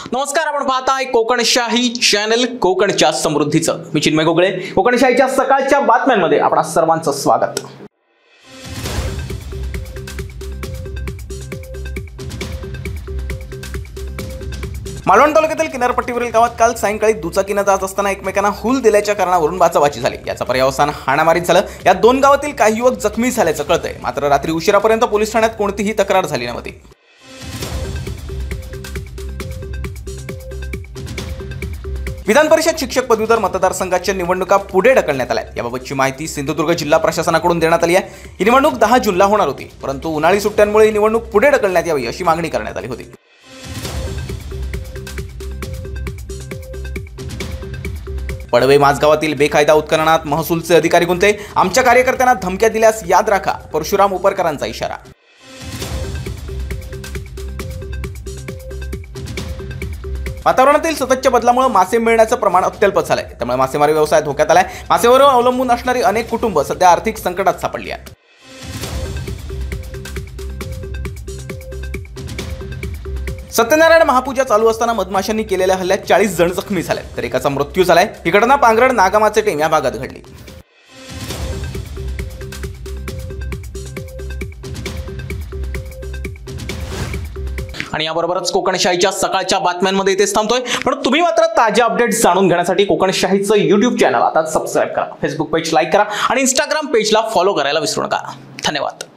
नमस्कार, आपण पाहताय कोकणशाही चॅनल कोकणच्या समृद्धीचं. मी चिन्मय गोगळे. कोकणशाहीच्या सकाळच्या बातम्यांमध्ये आपणा सर्वांचं स्वागत. मालवण तालुक्यातील किनारपट्टीवरील गावात काल सायंकाळी दुचाकीने जात असताना एकमेकांना हूल दिल्याच्या कारणावरून बाचाबाची झाली. याचा पर्यावसान हाणामारीत झालं. या दोन गावातील काही युवक जखमी झाल्याचं कळतंय. मात्र रात्री उशिरापर्यंत पोलीस ठाण्यात कोणतीही तक्रार झाली नव्हती. विधान परिषद शिक्षक पदवीधर मतदारसंघाच्या निवडणुका पुढे ढकलण्यात आल्या. याबाबतची माहिती सिंधुदुर्ग जिल्हा प्रशासनाकडून देण्यात आली आहे. ही निवडणूक 10 जूनला होणार होती, परंतु उन्हाळी सुट्ट्यांमुळे ही निवडणूक पुढे ढकलण्यात यावी अशी मागणी करण्यात आली होती. पडवे माझगावातील बेकायदा उत्खननात महसूलचे अधिकारी गुंतले. आमच्या कार्यकर्त्यांना धमक्या दिल्यास याद राखा, परशुराम उपरकरांचा इशारा. वातावरणातील सततच्या बदलामुळे मासे मिळण्याचं प्रमाण अत्यल्प झालंय. त्यामुळे मासेमारी व्यवसाय धोक्यात आलाय. मासेवर अवलंबून असणारी अनेक कुटुंब सध्या आर्थिक संकटात सापडली आहेत. सत्यनारायण महापूजा चालू असताना मधमाशांनी केलेल्या हल्ल्यात 40 जण जखमी झाले, तर एकाचा मृत्यू झालाय. ही घटना पांगरड नागामाचे टेम या भागात घडली. आणि याबरोबरच कोकणशाहीच्या सकाळच्या बातम्यांमध्ये इथेच थांबतोय. पण तुम्ही मात्र ताज्या अपडेट्स जाणून घेण्यासाठी कोकणशाहीचं YouTube चॅनल आता सबस्क्राईब करा, फेसबुक पेज लाईक करा आणि इंस्टाग्राम पेजला फॉलो करायला विसरू नका. धन्यवाद.